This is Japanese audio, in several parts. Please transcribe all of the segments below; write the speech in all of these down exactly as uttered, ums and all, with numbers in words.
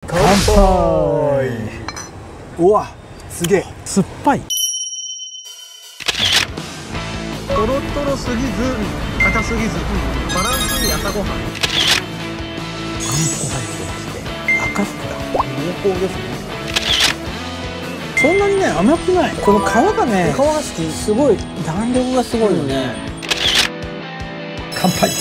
乾杯。うわ、すげえ酸っぱい。 とろとろすぎず硬すぎずバランスいい朝ごはん。あんこ入ってまして赤福だ。 濃厚ですね。 そんなにね甘くない。この皮がね、 皮が好き。 すごい弾力がすごいよね。乾杯。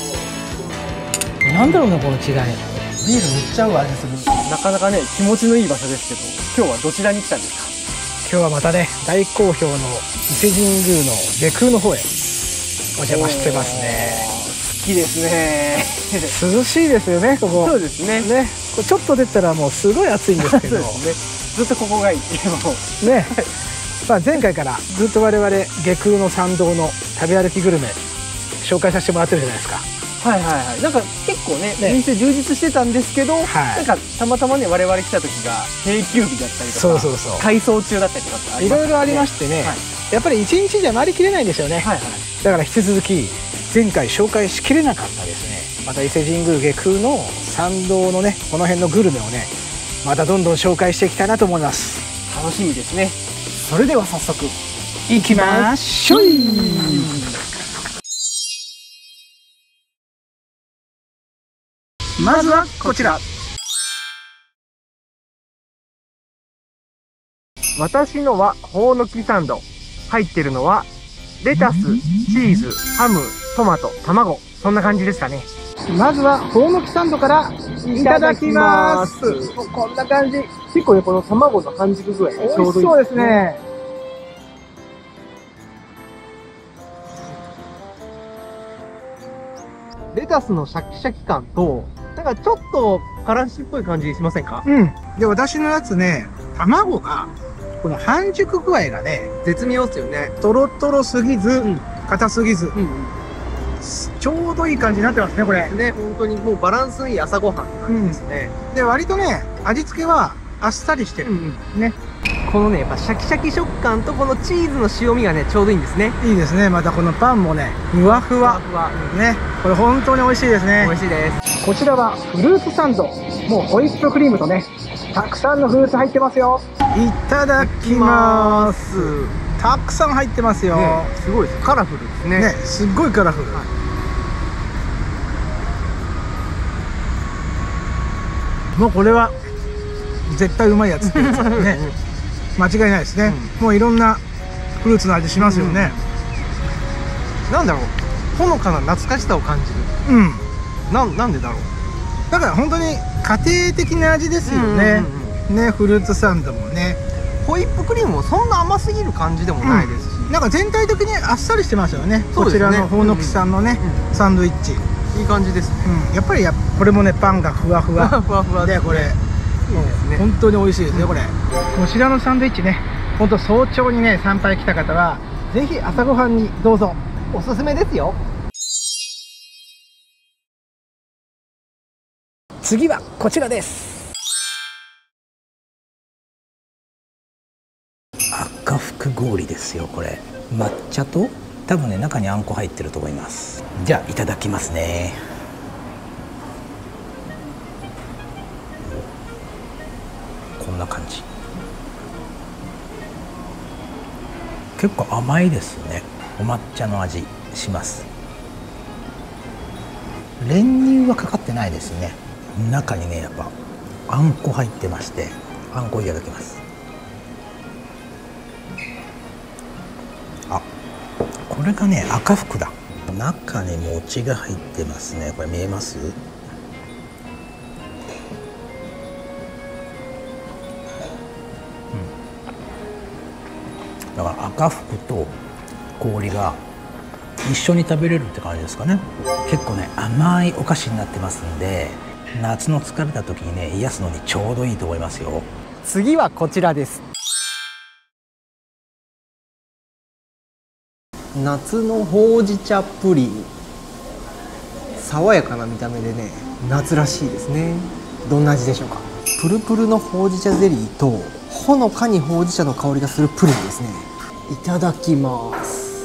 なんだろうねこの違い。 ビールめっちゃ合う味する。なかなかね気持ちのいい場所ですけど、今日はどちらに来たんですか。今日はまたね大好評の伊勢神宮の外宮の方へお邪魔してますね。 好きですね。 涼しいですよねここ。 そうですね。 ね、これちょっと出たらもうすごい暑いんですけど。 そうですね。ずっとここがいい。 ね。まあ前回からずっと我々外宮の参道の食べ歩きグルメ紹介させてもらってるじゃないですか。 はいはいはい。なんか結構ね店充実してたんですけど、なんかたまたまね我々来た時が定休日だったりとか、そうそうそう、改装中だったりとかいろいろありましてね。やっぱり一日じゃ回りきれないんですよね。だから引き続き前回紹介しきれなかったですね、また伊勢神宮外宮の参道のねこの辺のグルメをねまたどんどん紹介していきたいなと思います。 楽しみですね。それでは早速いきましょう。まずはこちら。 私のはほうのきサンド。入ってるのはレタス、チーズ、ハム、トマト、卵、そんな感じですかね。 まずはほうのきサンドからいただきます。 こんな感じ。結構ねこの卵の半熟具合がちょうどいい。 そうですね。 レタスのシャキシャキ感となんかちょっとからしっぽい感じしませんか？ うん。で私のやつね、卵がこの半熟具合がね絶妙ですよね。 とろとろすぎず硬すぎず、うん、ちょうどいい感じになってますねこれね。本当にもうバランスいい朝ごはんですね。 うん、で割とね味付けはあっさりしてる、うん、ね。 このねやっぱシャキシャキ食感とこのチーズの塩味がねちょうどいいんですね。 いいですね。またこのパンもねふわふわふわね。これ本当に美味しいですね。 美味しいです。 こちらはフルーツサンド。もうホイップクリームとねたくさんのフルーツ入ってますよ。いただきます。たくさん入ってますよ、 ね、すごいです。カラフルですね。 ね、すっごいカラフル、はい、もうこれは絶対うまいやつっていうね間違いないですね、うん、もういろんなフルーツの味しますよね、 うん、なんだろう、ほのかな懐かしさを感じる。うんな、なんでだろう。 だから本当に家庭的な味ですよね。ね、フルーツサンドもね。 ホイップクリームもそんな甘すぎる感じでもないですし、 うん、なんか全体的にあっさりしてますよね。こちらのほうのきさんのね、うん、サンドイッチいい感じですね、 うん、やっぱりやこれもねパンがふわふわふわふわで、これ本当に美味しいですね、うん、これ。こちらのサンドイッチね、本当早朝にね参拝来た方はぜひ朝ごはんにどうぞ。 おすすめですよ。 次はこちらです。赤福氷ですよこれ。抹茶と多分ね中にあんこ入ってると思います。じゃあいただきますね。こんな感じ。結構甘いですね。お抹茶の味します。練乳はかかってないですね。中にねやっぱあんこ入ってまして、あんこいただきます。あ、これがね赤福だ。中に餅が入ってますね。これ見えます？だから赤福と氷が一緒に食べれるって感じですかね。結構ね甘いお菓子になってますんで、夏の疲れた時にね癒すのにちょうどいいと思いますよ。 次はこちらです。夏のほうじ茶プリン。爽やかな見た目でね夏らしいですね。どんな味でしょうか。プルプルのほうじ茶ゼリーとほのかにほうじ茶の香りがするプリンですね。いただきます。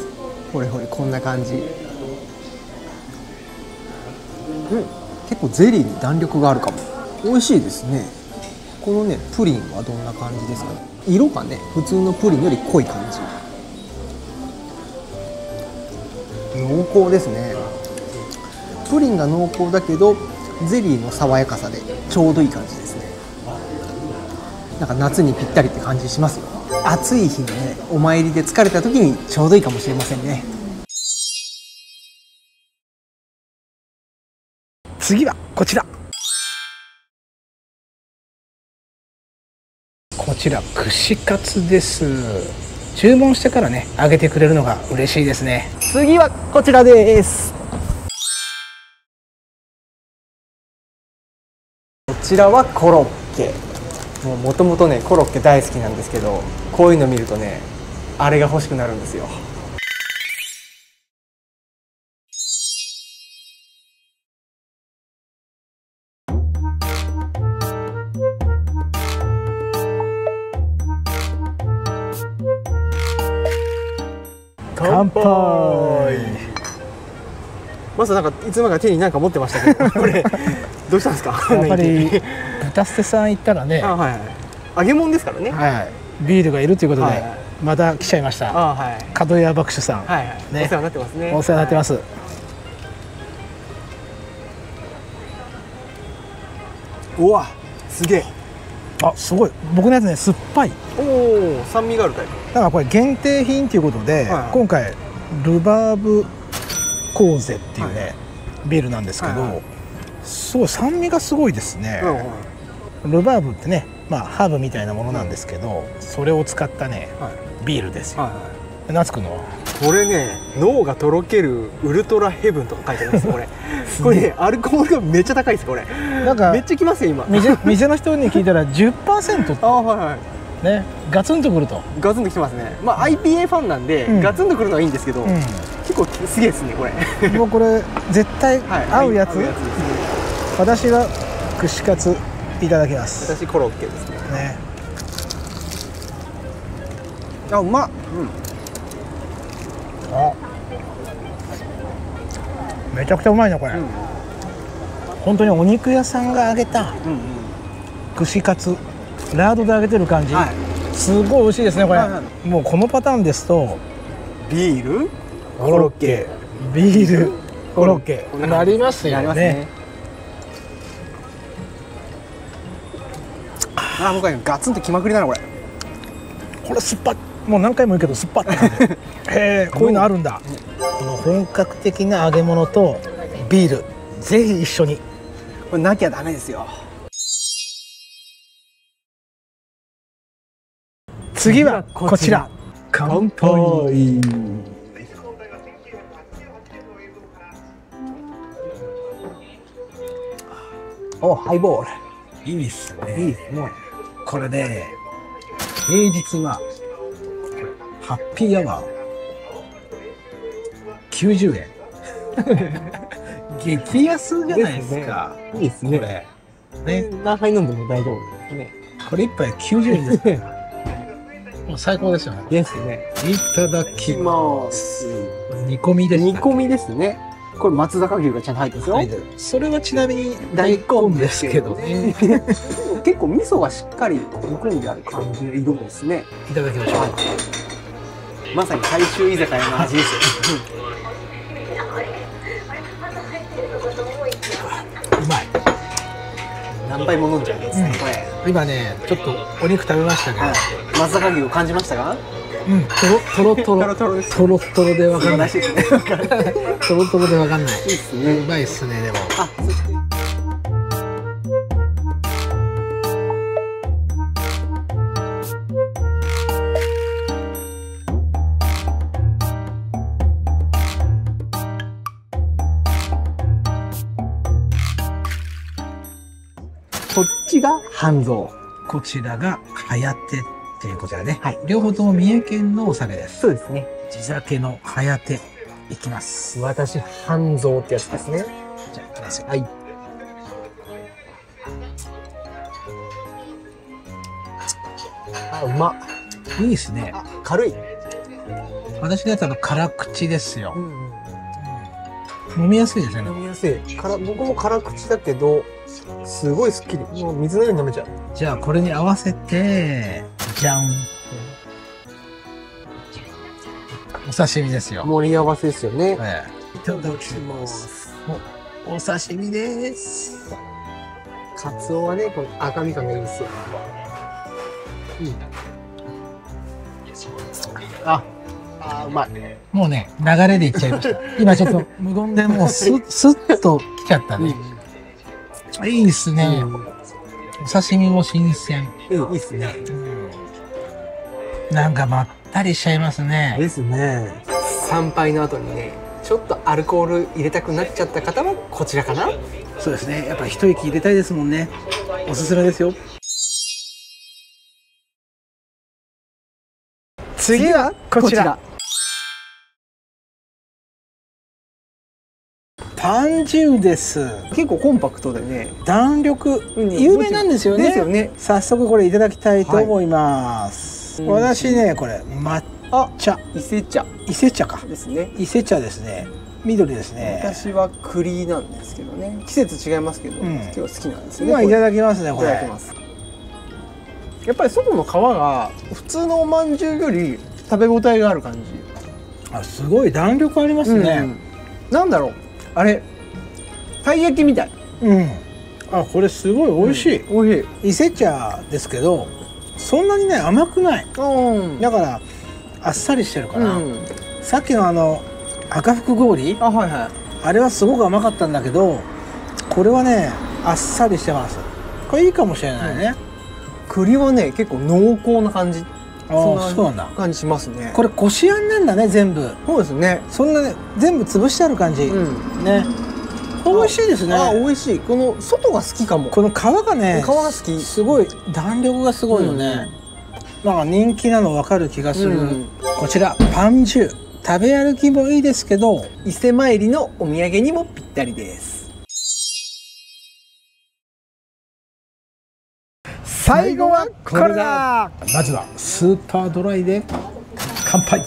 ほれほれこんな感じ。うん、結構ゼリーに弾力があるかも。美味しいですね。 このねプリンはどんな感じですかね。色がね普通のプリンより濃い感じ。濃厚ですね。プリンが濃厚だけどゼリーの爽やかさでちょうどいい感じですね。なんか夏にぴったりって感じしますよ。暑い日のねお参りで疲れた時にちょうどいいかもしれませんね。 次はこちら。こちら串カツです。注文してからね揚げてくれるのが嬉しいですね。 次はこちらです。こちらはコロッケ。もともとねコロッケ大好きなんですけど、こういうの見るとねあれが欲しくなるんですよ。 乾杯。 まずなんかいつもか手に何か持ってましたけどこれどうしたんですか。 やっぱり豚捨てさん行ったらね、 あ、はいはい、揚げ物ですからね、 はいはい、ビールがいるということで、はいはい、また来ちゃいました。あ、はい、角屋爆酒さん、はいはい、ね、お世話になってますね。お世話になってます、はい。 うわ、すげえ。 あ、すごい。僕のやつね酸っぱい。 おお、酸味があるタイプ。 だからこれ限定品ということで、はいはい、今回ルバーブコーゼっていうね、はい、ビールなんですけど、はいはい、すごい酸味がすごいですね。はいはい、ルバーブってね、まあハーブみたいなものなんですけど、それを使ったね、はい、ビールですよ。はいはい、夏くんのはこれね、脳がとろけるウルトラヘブンとか書いてあります。これこれね、アルコールがめっちゃ高いです。これなんかめっちゃきますよ今。 店, 店の人に聞いたら じゅっパーセント あ、はいはい、ね、ガツンとくると。 ガツンときてますね。まあ アイピーエー ファンなんで、うん、ガツンとくるのはいいんですけど、うん、結構すげえですねこれ。 もうこれ絶対合うやつ。はい、やつですね。私は串カツいただきます。 私コロッケですね。ね、あ、うまっ。うん、あ、 めちゃくちゃうまいなこれ、うん、本当にお肉屋さんが揚げた串カツ、ラードで揚げてる感じ、はい、すごい美味しいですねこれ、はいはい、もうこのパターンですとビールコロッケ、 ビールコロッケなりますよね。 あ、僕はガツンときまくりだなこれ。 これ酸っぱい。もう何回も言うけど酸っぱって感じ。へえ、こういうのあるんだ。この本格的な揚げ物とビール、ぜひ一緒に。 これなきゃダメですよ。 次はこちら。乾杯。 お、ハイボール。 いいっすね。 いいですね。 これね、平日はハッピーアワーきゅうじゅうえん。激安じゃないですか。 いいですね。これね、何杯飲んでも大丈夫ですね。 これ一杯きゅうじゅうえんですね。もう最高ですよね。 ですね。 いただきます。煮込みです。 煮込みですね。これ松坂牛がちゃんと入ってますよ。 それはちなみに大根ですけどね。 結構味噌がしっかり煮込んである感じの色ですね。 いただきましょう。はい、 まさに大衆居酒屋の味ですよ。 うまい。 何杯も飲んじゃうんですね、これ。 今ね、ちょっとお肉食べましたけど、 松坂牛を感じましたか？ うん、とろとろとろとろとろとろでわかんない。とろとろでわかんない。いいっすね。うまいっすね、でも。あ、そしてこっちが半蔵、 こちらがはやてっていうことだね。はい。両方とも三重県のお酒です。 そうですね。 地酒のはやていきます。 私半蔵ってやつですね。 じゃあいきますよ。はい。 あ、うまっ。 いいですね。 軽い。 私のやつは辛口ですよ。うんうん、飲みやすいですね。 飲みやすい。から僕も辛口だけどすごいすっきり。もう水のように飲めちゃう。 じゃあこれに合わせて、じゃん。お刺身ですよ。 盛り合わせですよね。 ええ、いただきます。お、お刺身です。 カツオはね、この赤身感がいいですよ。うん。あ、あ、うまい。 もうね、流れでいっちゃいました。今ちょっと無言でもうスッ、スッと来ちゃったね。うん、いいですね。うん、お刺身も新鮮。 うん、いいっすね。 うん、なんかまったりしちゃいますね。 ですね。参拝の後にね、ちょっとアルコール入れたくなっちゃった方はこちらかな。 そうですね。やっぱり一息入れたいですもんね。おすすめですよ。次はこちら。パンジュです。 結構コンパクトでね、 弾力、うん、有名なんですよね。 ですよね。 早速これいただきたいと思います。はい、私ね、これ抹茶、 伊勢茶、 伊勢茶かですね。 伊勢茶ですね。緑ですね。 私は栗なんですけどね。季節違いますけど、うん、今日は好きなんですよね。 まあいただきますね。これ。 いただきます。やっぱり外の皮が普通のお饅頭より食べ応えがある感じ。 あ、すごい弾力ありますね。うん、 なんだろう。あれ、たい焼きみたい。 うん。あ、これすごい美味しい。 うん、美味しい。 伊勢茶ですけど、そんなにね甘くない。うん、だからあっさりしてるかな。うん、さっきのあの赤福氷、 あ、はいはい。 あれはすごく甘かったんだけど、これはねあっさりしてます。これいいかもしれないね。 うん、栗はね結構濃厚な感じ。 ああ、そうなんだ。 感じしますね。 これこしあんなんだね、全部。 そうですね。 そんなね全部潰してある感じ。うん、ね。美味しいですね。 あ、美味しい。この外が好きかも。 この皮がね、 皮が好き。 すごい弾力がすごいよね。うん、なんか人気なの分かる気がする。うん、こちらパンジュ、食べ歩きもいいですけど、 伊勢参りのお土産にもぴったりです。 最後はこれだ。まずはスーパードライで乾杯。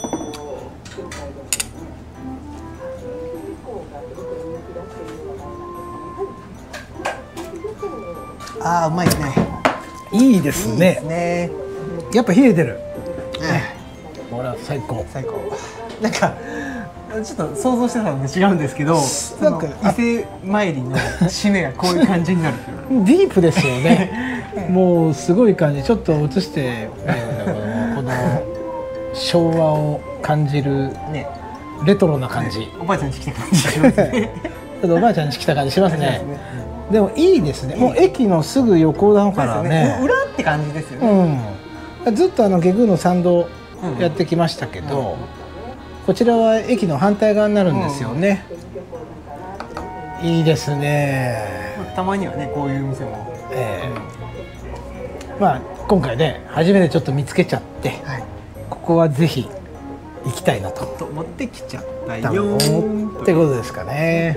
ああ、うまいですね。 いいですね。 いいですね。 やっぱ冷えてる。ほら、最高。 最高。なんかちょっと想像してたのと違うんですけど、なんか伊勢参りの締めがこういう感じになる。 ディープですよね。もうすごい感じ。ちょっと映して、この昭和を感じるね、レトロな感じ。 おばあちゃんに来た感じしますね。 ちょっとおばあちゃんに来た感じしますね。でもいいですね。もう駅のすぐ横だからね。 裏って感じですよね。 うん。ずっとあの下宮の参道やってきましたけど、こちらは駅の反対側になるんですよね。いいですね。 たまにはね、こういう店も。 ええ。まあ今回ね、初めてちょっと見つけちゃって、ここはぜひ行きたいなと。 と思ってきちゃったよ。 ってことですかね。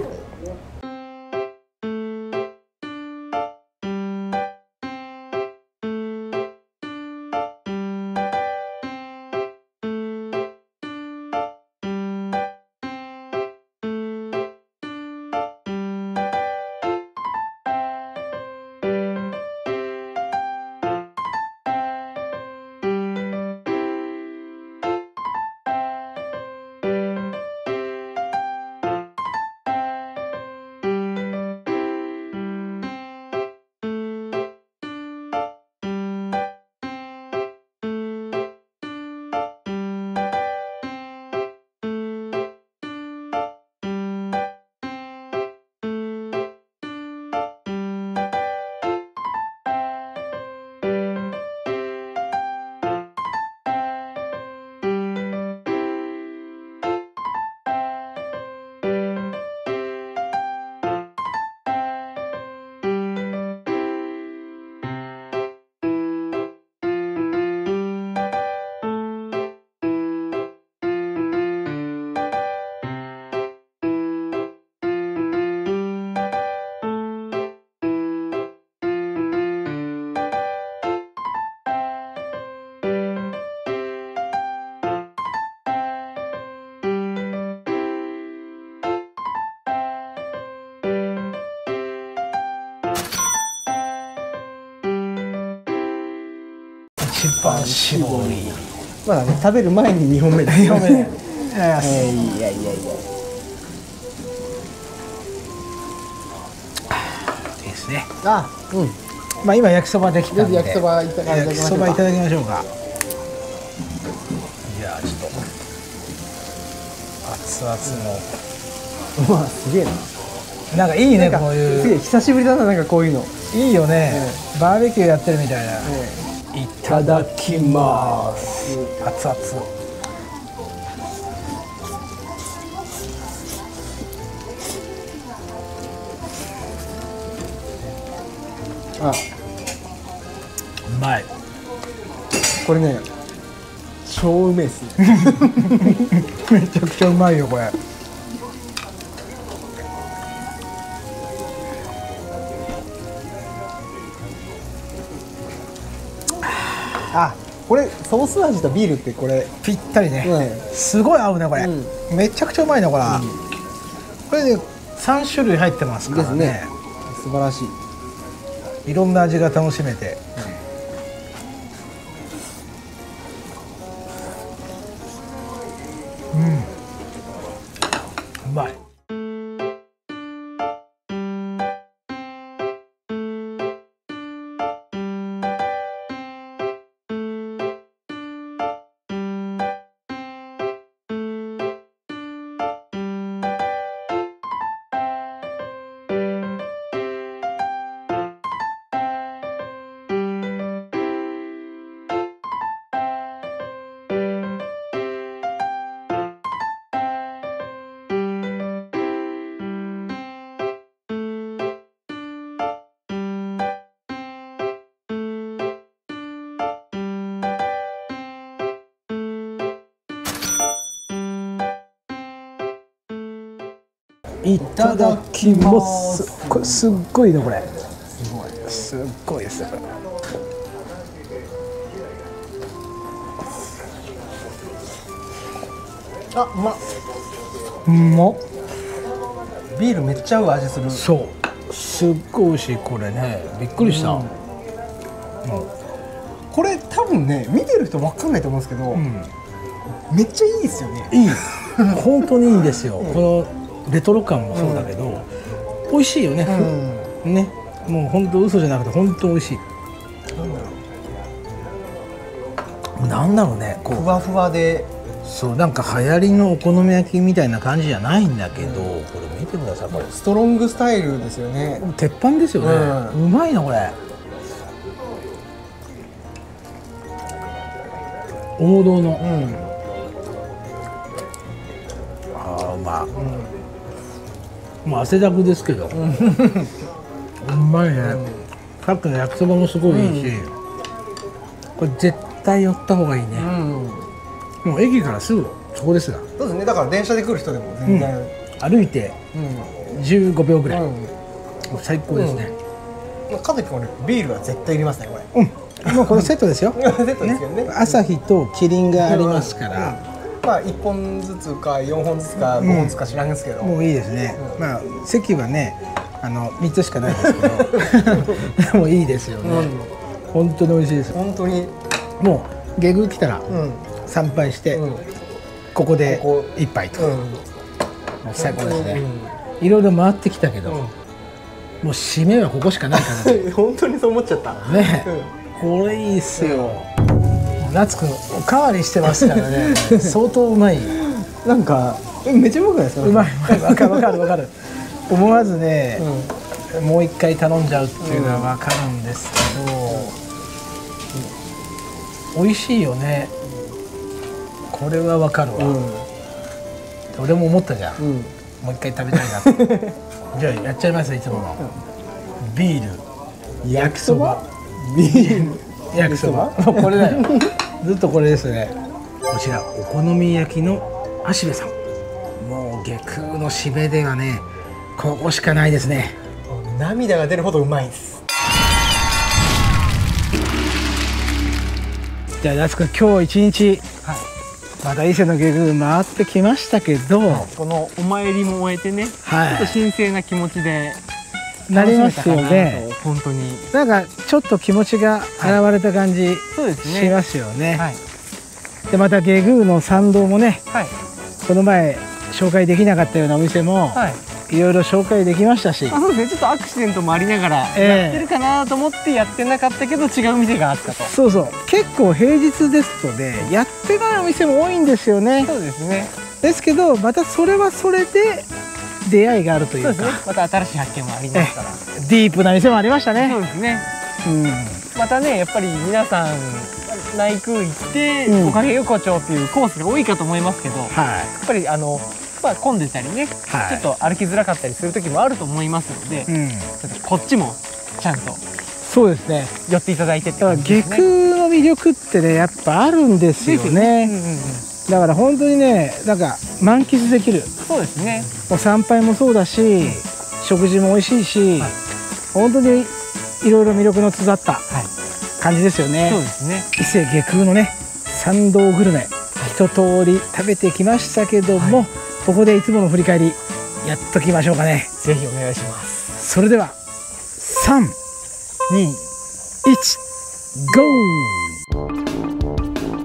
一番搾り。 まだね食べる前ににほんめです。 にほんめで。いやいやいやいや。 いいですね。 あ、うん。 まあ今焼きそばできたんで。 焼きそばいただきましょうか。 焼きそばいただきましょうか。じゃあちょっと熱々の。 うわ、すげえな。 なんかいいね、こういう。 すげえ久しぶりだな、なんかこういうの。 いいよね。バーベキューやってるみたいな。いただきます。熱々。 あ、 うまい。 これね、超うめえっすね。 めちゃくちゃうまいよこれ。 あ、これソース味とビールってこれぴったりね、 うん、 すごい合うねこれ、 うん、 めちゃくちゃうまいねこれ、うん、これでさん種類入ってますからね。 ですね。素晴らしい。 いろんな味が楽しめて、うん、うん、うまい。いただきます。これすっごいねこれ。すごい。すっごいですよこれ。 あ、うまっ。 うまっ。 ビールめっちゃ合う味する。 そう。すっごい美味しいこれね。びっくりした。うん、 これ多分ね見てる人わかんないと思うんですけど、うん、めっちゃいいですよね。 いい。本当にいいですよ。うん、このレトロ感もそうだけど、うん、美味しいよね。うん、ね。もう本当嘘じゃなくて本当美味しい。なんだろうね。 こうふわふわで。 そうなんか流行りのお好み焼きみたいな感じじゃないんだけど、うん、これ見てくださいこれ。 ストロングスタイルですよね。 鉄板ですよね。うん、うまいなこれ。王道の。うん、ああうまい。うん、もう汗だくですけど。うん、うまいね。うん、さっきの焼きそばもすごいいいし、うん、これ絶対寄った方がいいね。うん、もう駅からすぐそこですが。 そうですね。だから電車で来る人でも全然、 うん、歩いてじゅうごびょうぐらい。うん、もう最高ですね。 うん、かずき君ねビールは絶対いりますねこれ。 うん。もうこのセットですよ。 セットですよね。 ね、朝日とキリンがありますから。 うん、まあいっぽんずつかよんほんずつかごほんずつか知らんですけど。 うん、もういいですね。うん、まあ席はねあのみっつしかないですけど、でもいいですよね。うん、本当に美味しいです。 本当に。 もう下宮来たら参拝して、うん、ここで一杯と。うん、もう最高ですね。うん、いろいろ回ってきたけど、うん、もう締めはここしかないからね。 本当にそう思っちゃった。 ね。うん、これいいっすよ。夏くんおかわりしてますからね。相当うまい。 なんかめっちゃうまくないですか。 うまい。わかるわかるわかる。思わずね、うん、もう一回頼んじゃうっていうのはわかるんですけど、うん、美味しいよね。これはわかるわ。うん、俺も思ったじゃん。うん、もう一回食べたいなって。じゃあやっちゃいますいつもの。ビール、焼きそば。ビール焼きそば。これだよ。ずっとこれですね。こちらお好み焼きの芦部さん。もう下空の締めではね、ここしかないですね。 涙が出るほどうまいです。 じゃあ夏くん今日一日、はい、また伊勢の下宮回ってきましたけど、はい、 このお参りも終えてね、はい、ちょっと神聖な気持ちでなりますよね。 本当になんかちょっと気持ちが現れた感じそうですねしますよね。 はいでまた下宮の参道もね、 はいこの前紹介できなかったようなお店も、 はいいろいろ紹介できましたし、 あ、そうですね、ちょっとアクシデントもありながらやってるかなと思ってやってなかったけど違う店があったと。 そうそう、結構平日ですとねやってないお店も多いんですよね。 そうですね。 ですけどまたそれはそれで出会いがあるというか、 そうですね、また新しい発見もありますからディープな店もありましたね。 そうですね。 うんまたね、やっぱり皆さん内宮行ってうんおかげ横丁っていうコースが多いかと思いますけど、やっはぱりあの、まあ、混んでたりね、 はいちょっと歩きづらかったりする時もあると思いますので、 い、うん、 ちょっとこっちもちゃんとそうですね。 寄っていただいてってだから感じです下ね。 空の魅力ってねやっぱあるんですよですよね。 うんうんうん、 だから本当にねなんか満喫できる。 そうですね。 お参拝もそうだし、食事も美味しいし、 はい本当にいろいろ魅力の詰まったはい、 感じですよね。 そうですね。 伊勢下空のね参道グルメ一通り食べてきましたけども、 はいここでいつもの振り返りやっときましょうかね。 ぜひお願いします。 それではさんにいちゴー。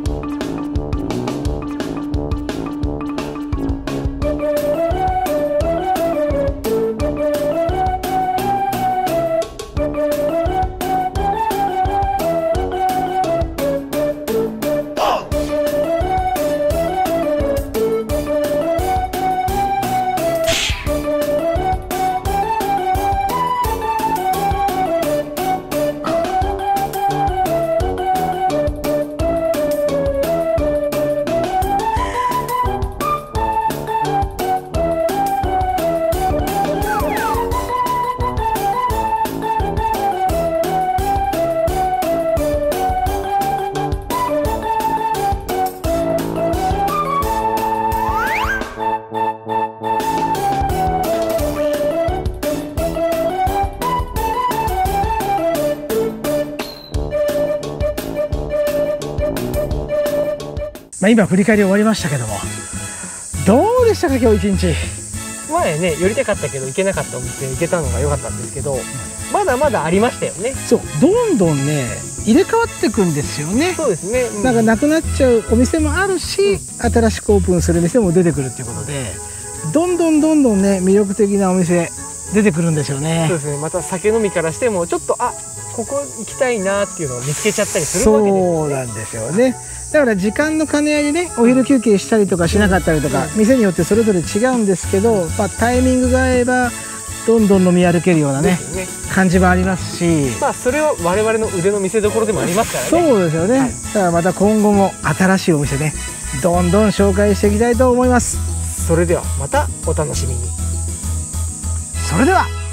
まあ今振り返り終わりましたけども、どうでしたか今日一日。 前ね寄りたかったけど行けなかったお店行けたのが良かったんですけど、まだまだありましたよね。 そう、どんどんね入れ替わっていくんですよね。 そうですね、うん、 なんかなくなっちゃうお店もあるし、新しくオープンする店も出てくるっていうことで、どんどんどんどんね魅力的なお店出てくるんですよね。 そうですね。また酒飲みからしてもちょっとあここ行きたいなっていうのを見つけちゃったりするわけです。 そうなんですよね。だから時間の兼ね合いでねお昼休憩したりとかしなかったりとか、店によってそれぞれ違うんですけど、まあ、タイミングが合えばどんどん飲み歩けるようなねね感じもありますし、 まあそれは我々の腕の見せ所でもありますからね。 そうですよね、 はい、 だからまた今後も新しいお店ねどんどん紹介していきたいと思います。 それではまたお楽しみに。 それでは。